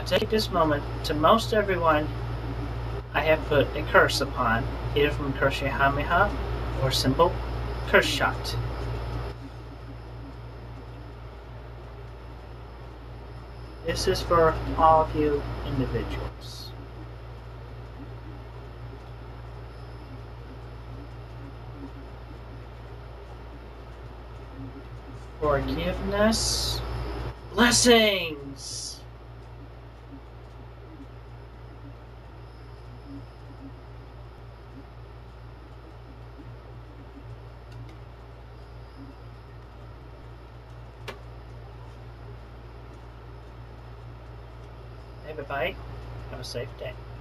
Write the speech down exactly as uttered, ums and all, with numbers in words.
take this moment to most everyone I have put a curse upon, either from Kamehameha or simple curse shot. This is for all of you individuals. Forgiveness. Blessings. Hey, bye-bye. Have a safe day.